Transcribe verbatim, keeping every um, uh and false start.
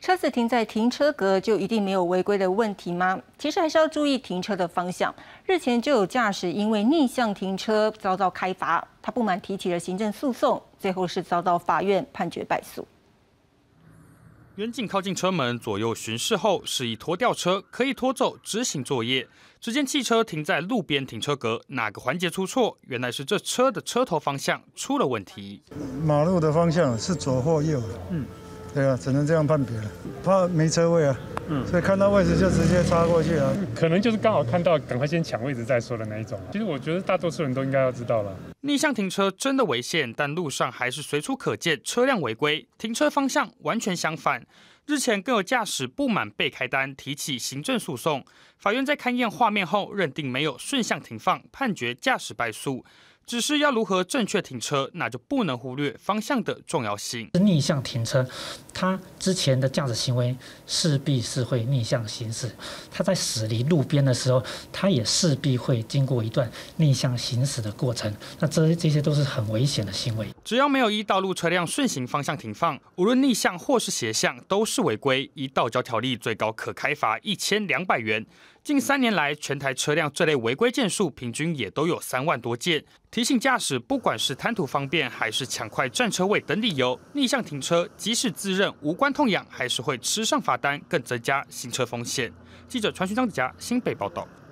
车子停在停车格就一定没有违规的问题吗？其实还是要注意停车的方向。日前就有驾驶因为逆向停车遭到开罚，他不满提起了行政诉讼，最后是遭到法院判决败诉。 远警靠近车门，左右巡视后，示意拖吊车可以拖走执行作业。只见汽车停在路边停车格，哪个环节出错？原来是这车的车头方向出了问题。 马路的方向是左或右，嗯，对啊，只能这样判别了。怕没车位啊，嗯，所以看到位置就直接插过去啊。 可能就是刚好看到，赶快先抢位置再说的那一种。其实我觉得大多数人都应该要知道了。 逆向停车真的危险，但路上还是随处可见车辆违规，停车方向完全相反。日前更有驾驶不满被开单，提起行政诉讼。法院在勘验画面后，认定没有顺向停放，判决驾驶败诉。只是要如何正确停车，那就不能忽略方向的重要性。 逆向停车，他之前的驾驶行为势必是会逆向行驶。他在驶离路边的时候，他也势必会经过一段逆向行驶的过程。那这这些都是很危险的行为。 只要没有依道路车辆顺行方向停放，无论逆向或是斜向，都是违规。依道交条例，最高可开罚一千两百元。近三年来，全台车辆这类违规件数平均也都有三万多件。提醒驾驶，不管是贪图方便，还是抢快占车位等理由，逆向停车，即使自认无关痛痒，还是会吃上罚单，更增加行车风险。记者传讯张子佳新北报道。